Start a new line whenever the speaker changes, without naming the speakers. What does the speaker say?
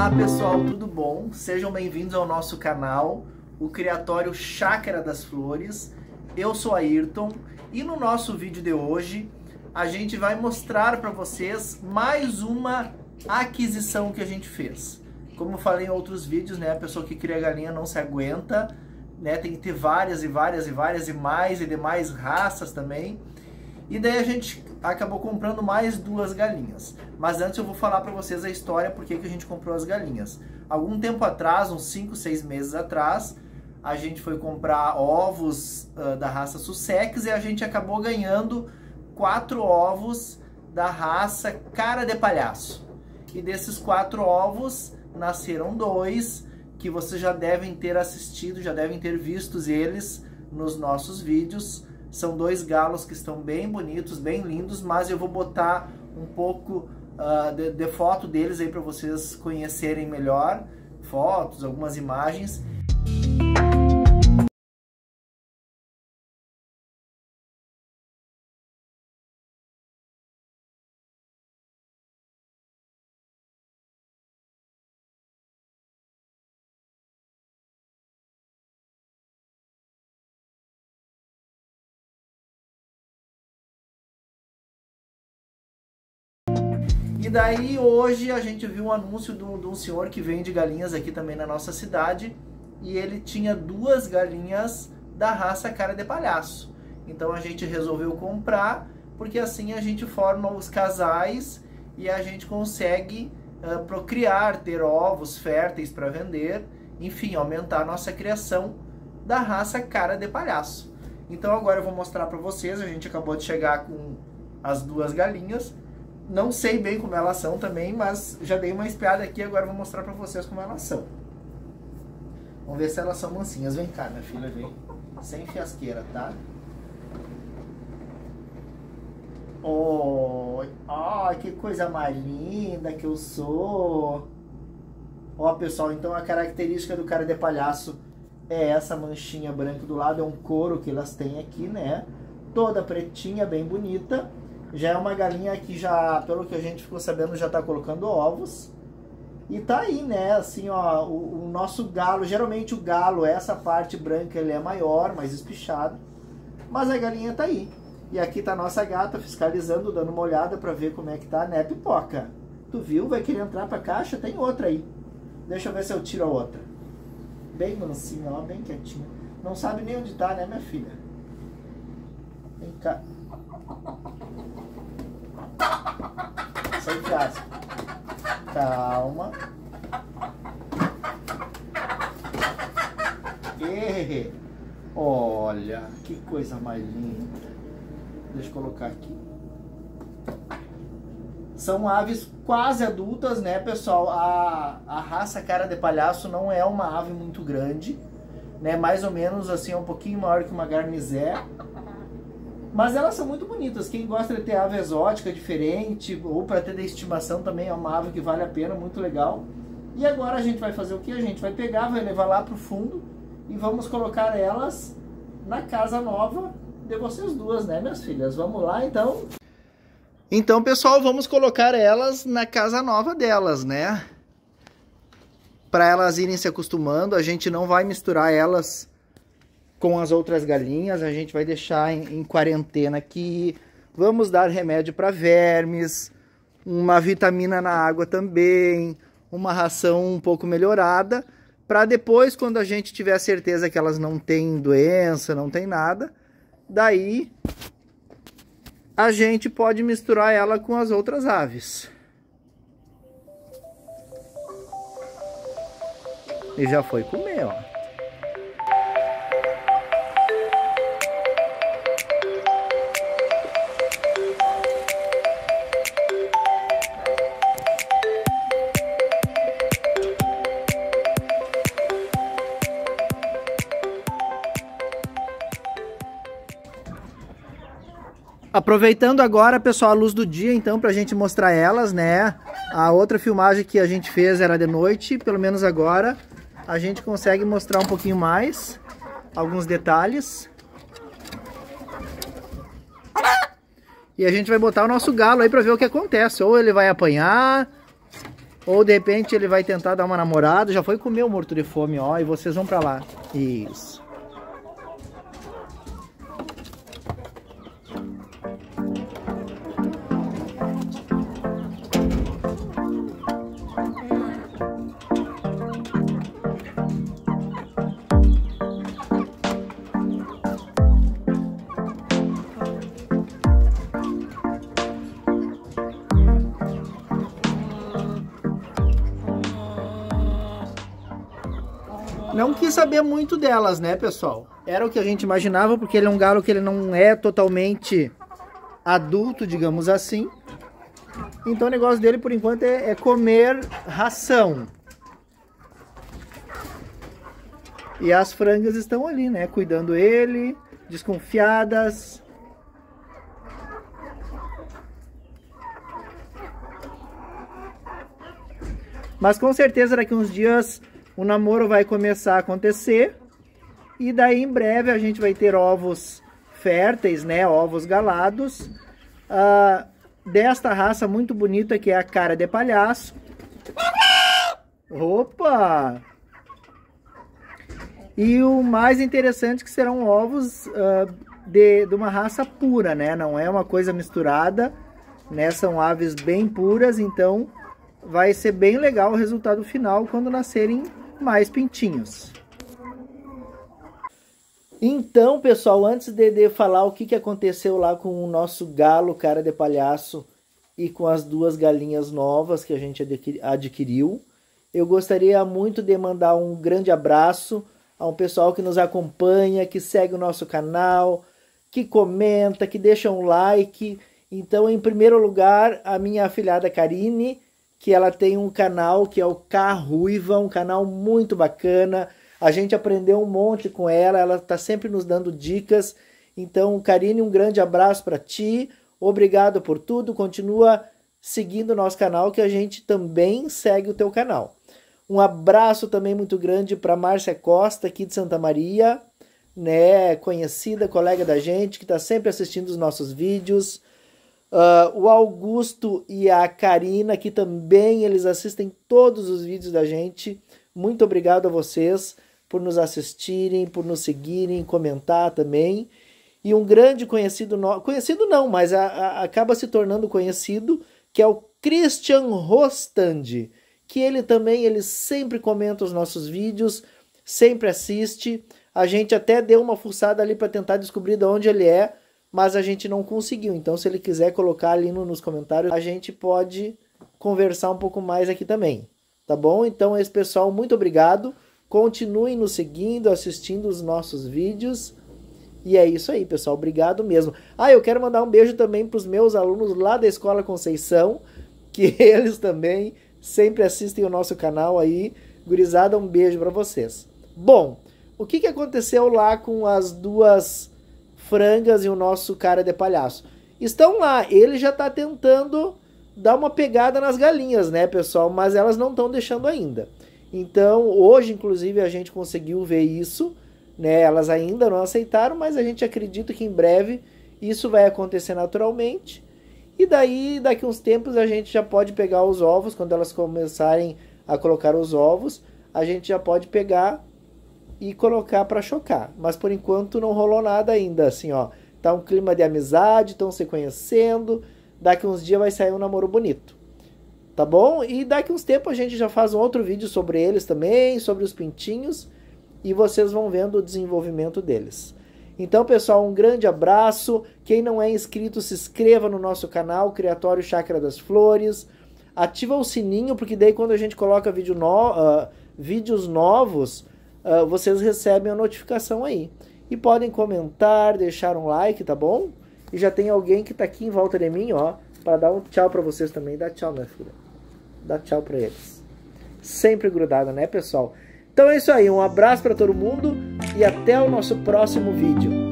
Olá pessoal, tudo bom? Sejam bem-vindos ao nosso canal, o Criatório Chácara das Flores. Eu sou Ayrton e no nosso vídeo de hoje a gente vai mostrar para vocês mais uma aquisição que a gente fez. Como eu falei em outros vídeos, né, a pessoa que cria galinha não se aguenta, né, tem que ter várias e mais e demais raças também. E daí a gente acabou comprando mais 2 galinhas. Mas antes eu vou falar para vocês a história por que a gente comprou as galinhas. Algum tempo atrás, uns 5, 6 meses atrás, a gente foi comprar ovos da raça Sussex e a gente acabou ganhando 4 ovos da raça Cara de Palhaço. E desses 4 ovos nasceram 2 que vocês já devem ter assistido, já devem ter visto eles nos nossos vídeos. São 2 galos que estão bem bonitos, bem lindos, mas eu vou botar um pouco de foto deles aí para vocês conhecerem melhor, fotos, algumas imagens. E daí hoje a gente viu um anúncio de um senhor que vende galinhas aqui também na nossa cidade, e ele tinha 2 galinhas da raça Cara de Palhaço. Então a gente resolveu comprar, porque assim a gente forma os casais e a gente consegue procriar, ter ovos férteis para vender, enfim, aumentar a nossa criação da raça Cara de Palhaço. Então agora eu vou mostrar para vocês, a gente acabou de chegar com as 2 galinhas. Não sei bem como elas são também, mas já dei uma espiada aqui, agora eu vou mostrar pra vocês como elas são. Vamos ver se elas são mansinhas. Vem cá, minha filha, vem. Sem fiasqueira, tá? Oi! Ai, que coisa mais linda que eu sou! Ó, pessoal, então a característica do Cara de Palhaço é essa manchinha branca do lado, é um couro que elas têm aqui, né? Toda pretinha, bem bonita. Já é uma galinha que já, pelo que a gente ficou sabendo, já tá colocando ovos. E tá aí, né, assim, ó, o nosso galo, geralmente o galo, essa parte branca, ele é maior, mais espichado. Mas a galinha tá aí. E aqui tá a nossa gata fiscalizando, dando uma olhada pra ver como é que tá, né, Pipoca? Tu viu? Vai querer entrar pra caixa? Tem outra aí. Deixa eu ver se eu tiro a outra. Bem mansinha, ó, bem quietinha. Não sabe nem onde tá, né, minha filha? Vem cá. Sem fiasco. Calma. E olha, que coisa mais linda. Deixa eu colocar aqui. São aves quase adultas, né, pessoal? A raça Cara de Palhaço não é uma ave muito grande, né? Mais ou menos assim, um pouquinho maior que uma garnizé. Mas elas são muito bonitas. Quem gosta de ter ave exótica, diferente, ou para ter de estimação também, é uma ave que vale a pena, muito legal. E agora a gente vai fazer o que? A gente vai pegar, vai levar lá pro fundo e vamos colocar elas na casa nova de vocês 2, né, minhas filhas? Vamos lá, então? Então, pessoal, vamos colocar elas na casa nova delas, né? Para elas irem se acostumando, a gente não vai misturar elas com as outras galinhas, a gente vai deixar em quarentena aqui. Vamos dar remédio para vermes, uma vitamina na água também, uma ração um pouco melhorada, para depois, quando a gente tiver certeza que elas não têm doença, não tem nada, daí a gente pode misturar ela com as outras aves. E já foi comer, ó. Aproveitando agora, pessoal, a luz do dia, então, pra gente mostrar elas, né? A outra filmagem que a gente fez era de noite, pelo menos agora a gente consegue mostrar um pouquinho mais, alguns detalhes. E a gente vai botar o nosso galo aí pra ver o que acontece. Ou ele vai apanhar, Ou de repente ele vai tentar dar uma namorada, já foi comer o morto de fome, ó, e vocês vão pra lá. Isso. Não quis saber muito delas, né, pessoal? Era o que a gente imaginava, porque ele é um galo que ele não é totalmente adulto, digamos assim. Então o negócio dele, por enquanto, é comer ração. E as frangas estão ali, né, cuidando ele, desconfiadas. Mas com certeza daqui uns dias o namoro vai começar a acontecer. E daí em breve a gente vai ter ovos férteis, né? Ovos galados. Desta raça muito bonita que é a cara de palhaço. Opa! E o mais interessante que serão ovos de uma raça pura, né? Não é uma coisa misturada, né? São aves bem puras, então vai ser bem legal o resultado final quando nascerem mais pintinhos. Então, pessoal, antes de falar o que aconteceu lá com o nosso galo cara de palhaço e com as duas galinhas novas que a gente adquiriu, eu gostaria muito de mandar um grande abraço a um pessoal que nos acompanha, que segue o nosso canal, que comenta, que deixa um like. Então, em primeiro lugar, a minha afilhada Karine, que ela tem um canal que é o Carruiva, um canal muito bacana. A gente aprendeu um monte com ela, ela está sempre nos dando dicas. Então, Karine, um grande abraço para ti, obrigado por tudo, continua seguindo o nosso canal que a gente também segue o teu canal. Um abraço também muito grande para Márcia Costa, aqui de Santa Maria, né, conhecida, colega da gente, que está sempre assistindo os nossos vídeos. O Augusto e a Karina, que também eles assistem todos os vídeos da gente. Muito obrigado a vocês por nos assistirem, por nos seguirem, comentar também. E um grande conhecido, conhecido não, mas acaba se tornando conhecido, que é o Christian Rostand, que ele sempre comenta os nossos vídeos, sempre assiste. A gente até deu uma fuçada ali para tentar descobrir de onde ele é, mas a gente não conseguiu. Então, se ele quiser colocar ali nos comentários, a gente pode conversar um pouco mais aqui também, tá bom? Então, esse pessoal, muito obrigado. Continuem nos seguindo, assistindo os nossos vídeos. E é isso aí, pessoal. Obrigado mesmo. Eu quero mandar um beijo também para os meus alunos lá da Escola Conceição, que eles também sempre assistem o nosso canal aí. Gurizada, um beijo para vocês. Bom, o que aconteceu lá com as duas frangas e o nosso cara de palhaço? Estão lá, ele já está tentando dar uma pegada nas galinhas, né, pessoal? Mas elas não estão deixando ainda. Então, hoje, inclusive, a gente conseguiu ver isso, né? Elas ainda não aceitaram, mas a gente acredita que em breve isso vai acontecer naturalmente. E daí, daqui uns tempos, a gente já pode pegar os ovos, quando elas começarem a colocar os ovos, a gente já pode pegar e colocar para chocar. Mas por enquanto não rolou nada ainda, assim, ó. Tá um clima de amizade, estão se conhecendo. Daqui uns dias vai sair um namoro bonito. Tá bom? E daqui uns tempos a gente já faz um outro vídeo sobre eles também, sobre os pintinhos. E vocês vão vendo o desenvolvimento deles. Então, pessoal, um grande abraço. Quem não é inscrito, se inscreva no nosso canal, Criatório Chácara das Flores. Ativa o sininho, porque daí quando a gente coloca vídeos novos, vocês recebem a notificação aí. E podem comentar, deixar um like, tá bom? E já tem alguém que tá aqui em volta de mim, ó, para dar um tchau para vocês também. Dá tchau, minha filha. Dá tchau para eles. Sempre grudada, né, pessoal? Então é isso aí. Um abraço para todo mundo e até o nosso próximo vídeo.